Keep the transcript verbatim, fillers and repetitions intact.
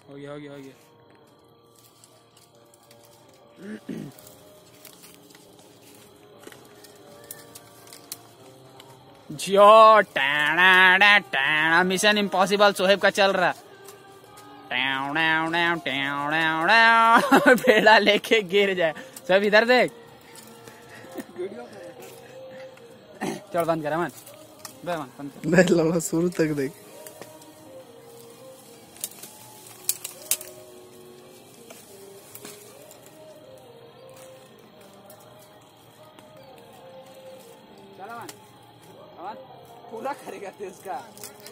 हो गया हो गया हो गया। जियो टाणा टाणा मिशन इम्पॉसिबल सोहेब का चल रहा। पेड़ा लेके गिर जाए सब। इधर देख। चल बंद कर मन बंद कर। नहीं लड़ा शुरू तक देख। चल अमन अमन पूरा करेगा तेज का।